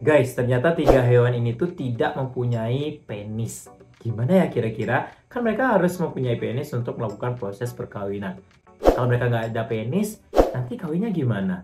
Guys, ternyata 3 hewan ini tuh tidak mempunyai penis. Gimana ya kira-kira? Kan mereka harus mempunyai penis untuk melakukan proses perkawinan. Kalau mereka nggak ada penis, nanti kawinnya gimana?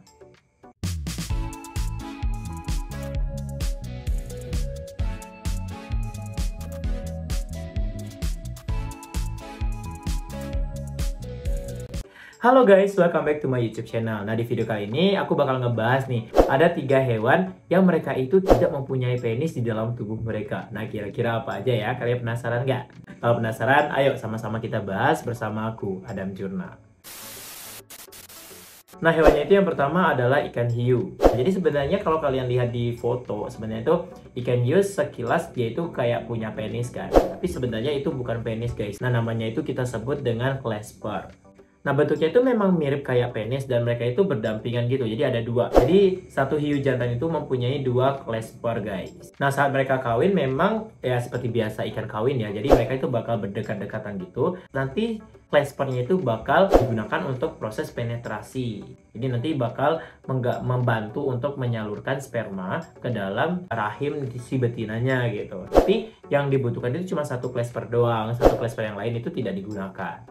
Halo guys, welcome back to my YouTube channel. Nah, di video kali ini aku bakal ngebahas nih, ada 3 hewan yang mereka itu tidak mempunyai penis di dalam tubuh mereka. Nah, kira-kira apa aja ya? Kalian penasaran nggak? Kalau penasaran, ayo sama-sama kita bahas bersama aku, Adam Jurnal. Nah, hewannya itu yang pertama adalah ikan hiu. Jadi sebenarnya kalau kalian lihat di foto, sebenarnya itu ikan hiu sekilas dia itu kayak punya penis kan. Tapi sebenarnya itu bukan penis guys. Nah, namanya itu kita sebut dengan clasper. Nah, bentuknya itu memang mirip kayak penis dan mereka itu berdampingan gitu. Jadi ada dua. Jadi satu hiu jantan itu mempunyai 2 clasper guys. Nah, saat mereka kawin memang ya seperti biasa ikan kawin ya. Jadi mereka itu bakal berdekat-dekatan gitu. Nanti claspernya itu bakal digunakan untuk proses penetrasi. Jadi nanti bakal membantu untuk menyalurkan sperma ke dalam rahim si betinanya gitu. Tapi yang dibutuhkan itu cuma 1 clasper doang. 1 clasper yang lain itu tidak digunakan.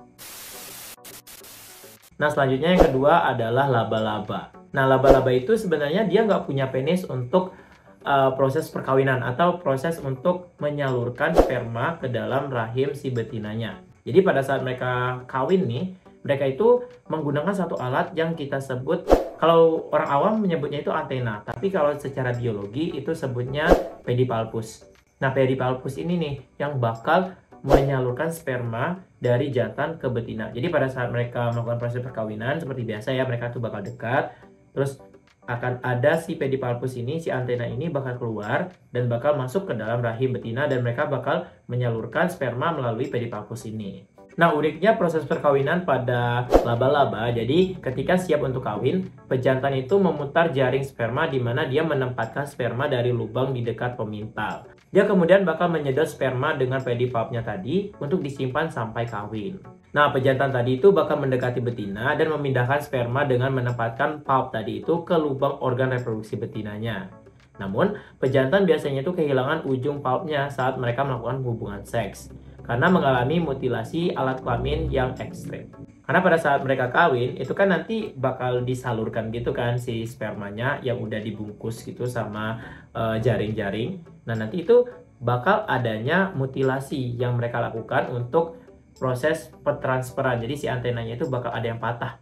Nah, selanjutnya yang kedua adalah laba-laba. Nah, laba-laba itu sebenarnya dia nggak punya penis untuk proses perkawinan atau proses untuk menyalurkan sperma ke dalam rahim si betinanya. Jadi pada saat mereka kawin nih, mereka itu menggunakan satu alat yang kita sebut, kalau orang awam menyebutnya itu antena, tapi kalau secara biologi itu sebutnya pedipalpus. Nah, pedipalpus ini nih yang bakal menyalurkan sperma dari jantan ke betina. Jadi pada saat mereka melakukan proses perkawinan seperti biasa ya, mereka tuh bakal dekat, terus akan ada si pedipalpus ini, si antena ini bakal keluar dan bakal masuk ke dalam rahim betina dan mereka bakal menyalurkan sperma melalui pedipalpus ini. Nah, uniknya proses perkawinan pada laba-laba, jadi ketika siap untuk kawin, pejantan itu memutar jaring sperma di mana dia menempatkan sperma dari lubang di dekat pemintal. Dia kemudian bakal menyedot sperma dengan pedipalpnya tadi untuk disimpan sampai kawin. Nah, pejantan tadi itu bakal mendekati betina dan memindahkan sperma dengan menempatkan palp tadi itu ke lubang organ reproduksi betinanya. Namun, pejantan biasanya itu kehilangan ujung palpnya saat mereka melakukan hubungan seks karena mengalami mutilasi alat kelamin yang ekstrim. Karena pada saat mereka kawin, itu kan nanti bakal disalurkan gitu kan si spermanya yang udah dibungkus gitu sama jaring-jaring. Nah, nanti itu bakal adanya mutilasi yang mereka lakukan untuk proses petransferan. Jadi si antenanya itu bakal ada yang patah.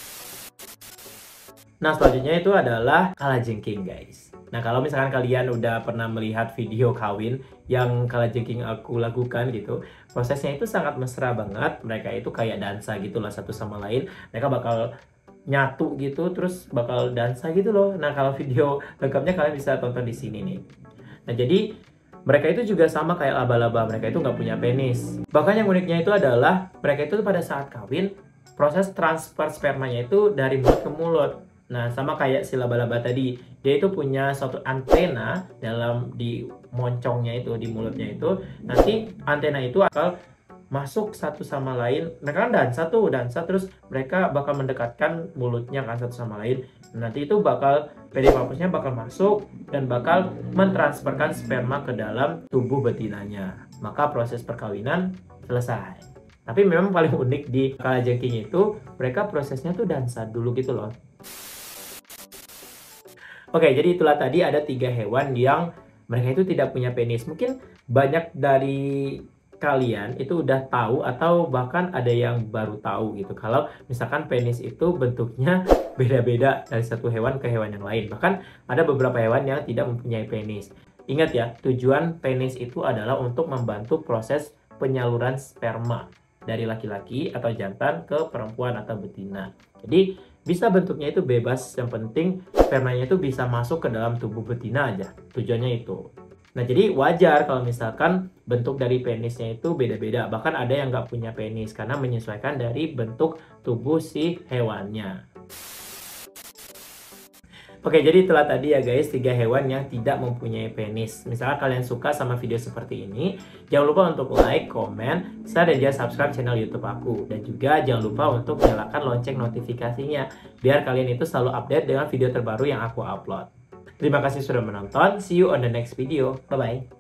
Nah, selanjutnya itu adalah kalajengking guys. Nah, kalau misalkan kalian udah pernah melihat video kawin yang kalajengking aku lakukan gitu, prosesnya itu sangat mesra banget. Mereka itu kayak dansa gitu lah satu sama lain. Mereka bakal nyatu gitu, terus bakal dansa gitu loh. Nah, kalau video lengkapnya kalian bisa tonton di sini nih. Nah, jadi mereka itu juga sama kayak laba-laba. Mereka itu nggak punya penis. Bahkan yang uniknya itu adalah mereka itu pada saat kawin, proses transfer spermanya itu dari mulut ke mulut. Nah, sama kayak si laba-laba tadi, dia itu punya suatu antena di moncongnya itu, di mulutnya itu. Nanti antena itu akan masuk satu sama lain. Mereka kan dansa terus mereka bakal mendekatkan mulutnya kan satu sama lain. Nanti itu bakal pedipalpusnya bakal masuk dan bakal mentransferkan sperma ke dalam tubuh betinanya. Maka proses perkawinan selesai. Tapi memang paling unik di kalajengking itu, mereka prosesnya tuh dansa dulu gitu loh. Oke, jadi itulah tadi ada 3 hewan yang mereka itu tidak punya penis. Mungkin banyak dari kalian itu udah tahu atau bahkan ada yang baru tahu gitu. Kalau misalkan penis itu bentuknya beda-beda dari satu hewan ke hewan yang lain. Bahkan ada beberapa hewan yang tidak mempunyai penis. Ingat ya, tujuan penis itu adalah untuk membantu proses penyaluran sperma dari laki-laki atau jantan ke perempuan atau betina. Jadi bisa bentuknya itu bebas, yang penting spermanya itu bisa masuk ke dalam tubuh betina aja. Tujuannya itu. Nah, jadi wajar kalau misalkan bentuk dari penisnya itu beda-beda. Bahkan ada yang nggak punya penis karena menyesuaikan dari bentuk tubuh si hewannya. Oke, jadi itulah tadi ya guys, 3 hewan yang tidak mempunyai penis. Misalkan kalian suka sama video seperti ini, jangan lupa untuk like, komen, share, dan juga subscribe channel YouTube aku. Dan juga jangan lupa untuk nyalakan lonceng notifikasinya, biar kalian itu selalu update dengan video terbaru yang aku upload. Terima kasih sudah menonton. See you on the next video. Bye-bye.